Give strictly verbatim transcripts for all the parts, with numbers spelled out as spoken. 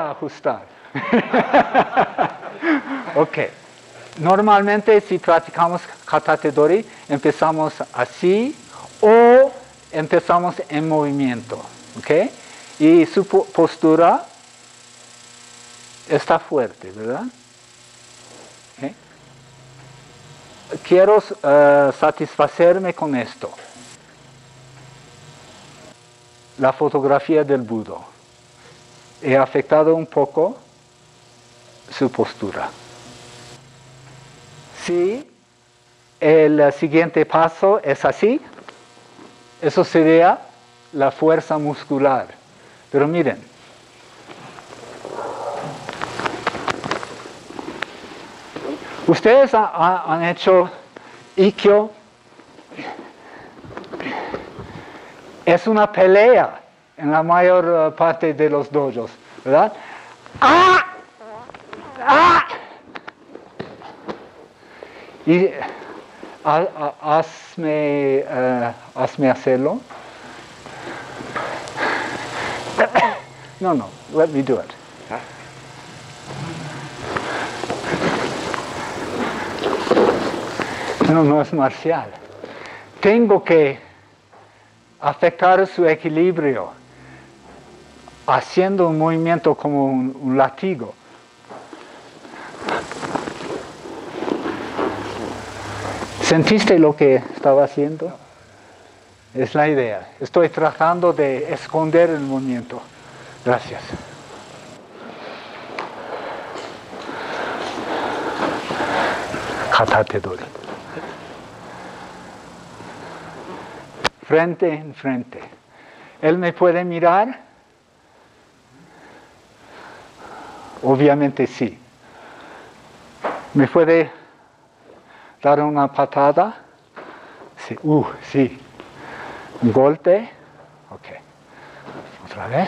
a ajustar. Ok. Normalmente si practicamos Katate Dori, empezamos así o empezamos en movimiento. Ok. Y su postura está fuerte, ¿verdad? Okay. Quiero uh, satisfacerme con esto. La fotografía del Buda. He afectado un poco su postura. Si el siguiente paso es así, eso sería la fuerza muscular. Pero miren, ustedes ha, ha, han hecho Ikkyo. Es una pelea en la mayor uh, parte de los dojos, ¿verdad? ¡Ah! ¡Ah! Y ha, ha, hazme, uh, hazme hacerlo. No, no, let me do it. No, no es marcial. Tengo que afectar su equilibrio haciendo un movimiento como un, un látigo. ¿Sentiste lo que estaba haciendo? Es la idea. Estoy tratando de esconder el movimiento. Gracias. Katate Dori. Frente en frente. ¿Él me puede mirar? Obviamente sí. ¿Me puede dar una patada? Sí. Uh, sí. Un golpe. Ok. Otra vez.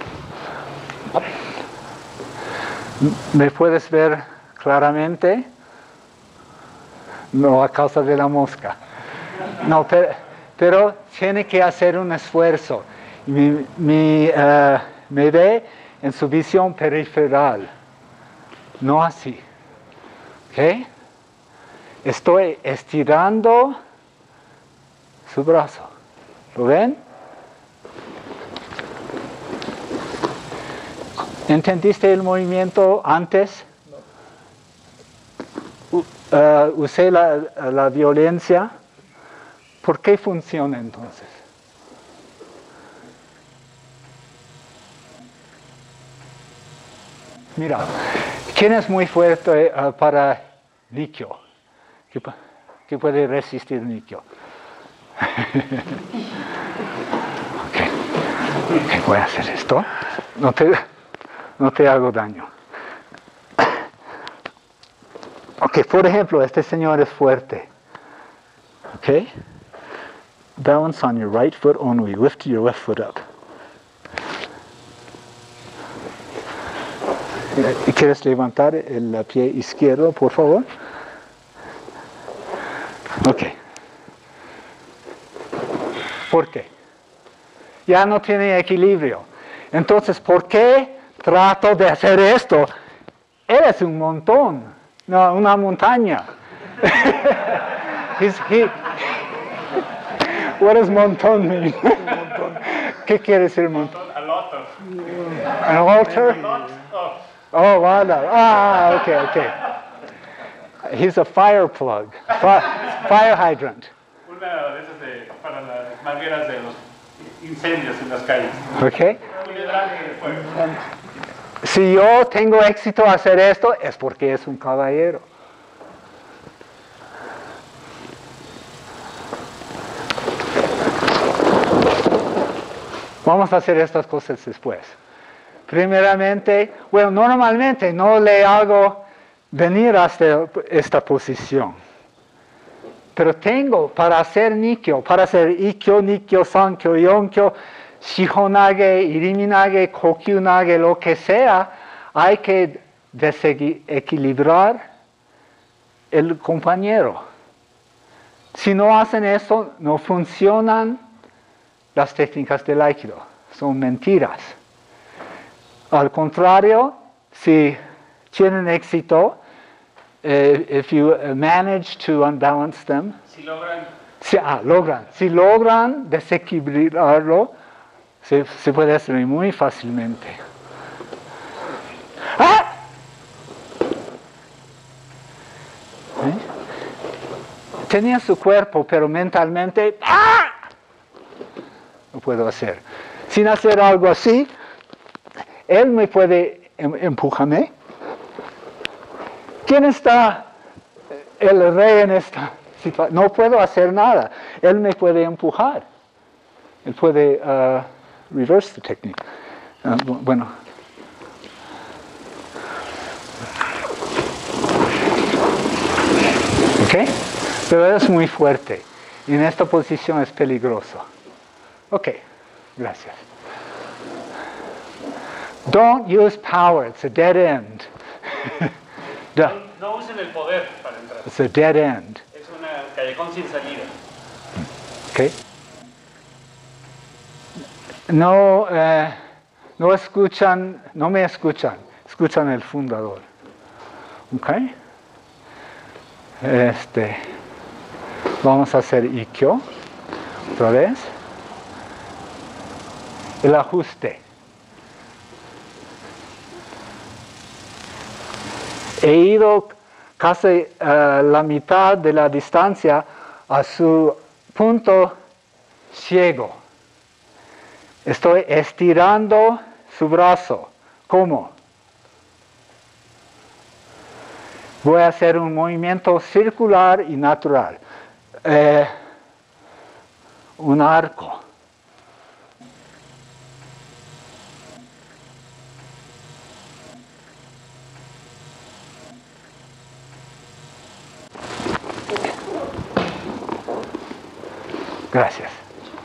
¿Me puedes ver claramente? No, a causa de la mosca. No, pero, pero tiene que hacer un esfuerzo. Mi, mi, uh, me ve en su visión periferal. No así. ¿Ok? Estoy estirando su brazo. ¿Lo ven? ¿Entendiste el movimiento antes? Uh, usé la, la violencia. ¿Por qué funciona entonces? Mira, ¿quién es muy fuerte uh, para Nikkyo? ¿Qué, qué puede resistir Nikkyo? Okay. Ok, voy a hacer esto. No te, no te hago daño. Ok, por ejemplo, este señor es fuerte. Ok. Balance on your right foot only. Lift your left foot up. ¿Quieres levantar el pie izquierdo, por favor? Ok. ¿Por qué? Ya no tiene equilibrio. Entonces, ¿por qué trato de hacer esto? Eres un montón, no, una montaña. He's, he, what does montón mean? ¿Qué quiere decir montón? A lot of. An altar? Oh, wow. Ah, okay, okay. He's a fire plug, Fi- fire hydrant. Una de esas de, para las mangueras de los incendios en las calles. Okay. Un hidrante de fuego. Si yo tengo éxito a hacer esto, es porque es un caballero. Vamos a hacer estas cosas después. Primeramente, bueno, normalmente no le hago venir hasta esta posición. Pero tengo para hacer Nikkyo, para hacer Ikkyo, Nikkyo, Sankyo, Yonkyo, Shihonage, Iriminage, Kokyunage, lo que sea, hay que desequilibrar el compañero. Si no hacen eso, no funcionan las técnicas del Aikido. Son mentiras. Al contrario, si tienen éxito, eh, if you manage to unbalance them, Si logran, si, ah, logran, si logran desequilibrarlo, se, se puede hacer muy fácilmente. ¡Ah! ¿Eh? Tenía su cuerpo, pero mentalmente, ¡ah! No puedo hacer. Sin hacer algo así, él me puede em, empujarme. ¿Quién está el rey en esta situación? No puedo hacer nada. Él me puede empujar. Él puede uh, reverse the technique. Uh, bueno. ¿Ok? Pero es muy fuerte. Y en esta posición es peligroso. Ok. Gracias. Don't use power. It's a dead end. no, no usen el poder para entrar. It's a dead end. Es una callejón sin salida. Okay. No, eh, no escuchan, no me escuchan, escuchan el fundador. Okay. Este, vamos a hacer ikkyo otra vez. El ajuste. He ido casi uh, la mitad de la distancia a su punto ciego. Estoy estirando su brazo. ¿Cómo? Voy a hacer un movimiento circular y natural. Eh, un arco. Gracias.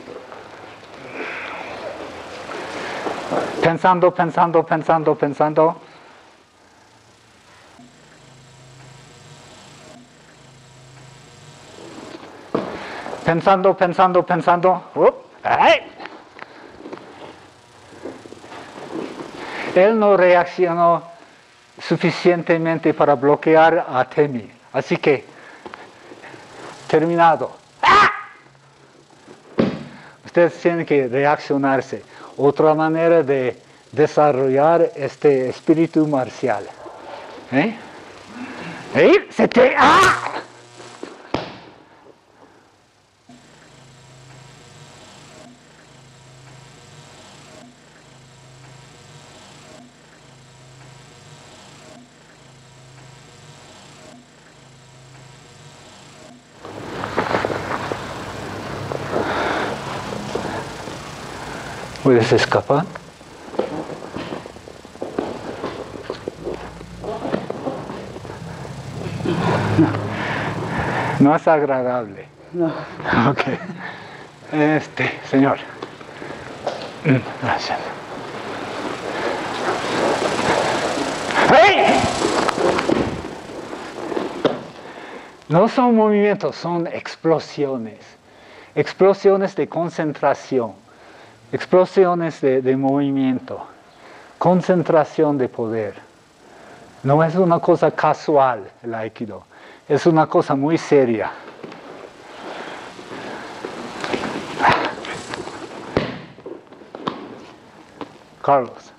Pensando, pensando, pensando, pensando. Pensando, pensando, pensando. Uh, ¡ay! Él no reaccionó suficientemente para bloquear a Temi. Así que, terminado. ¡Ah! Ustedes tienen que reaccionarse. Otra manera de desarrollar este espíritu marcial. ¿Eh? ¿Eh? ¡Se te... ¡Ah! ¿Puedes escapar? No, no es agradable. No. Ok. Este, señor. Gracias. ¡Hey! No son movimientos, son explosiones. Explosiones de concentración. Explosiones de, de movimiento, concentración de poder. No es una cosa casual el Aikido, es una cosa muy seria. Carlos.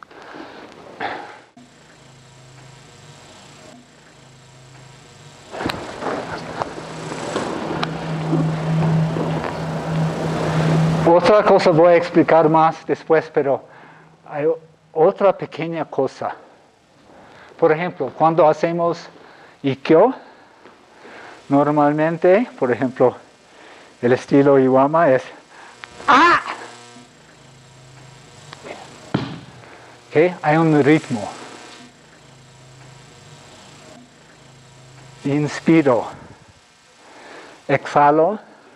Otra cosa voy a explicar más después, pero hay otra pequeña cosa. Por ejemplo, cuando hacemos ikkyo, normalmente, por ejemplo, el estilo Iwama es ¡ah! ¿Okay? Hay un ritmo. Inspiro. Exhalo.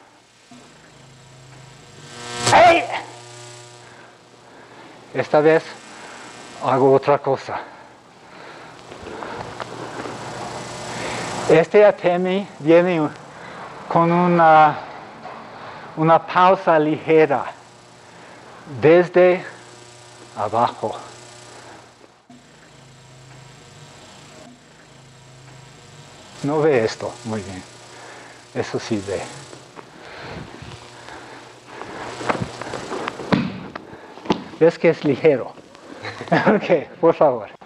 ¡Hey! Esta vez hago otra cosa. Este atemi viene con una, una pausa ligera desde abajo no ve esto muy bien. Eso sí ve. ¿Ves que es ligero? Ok, por favor.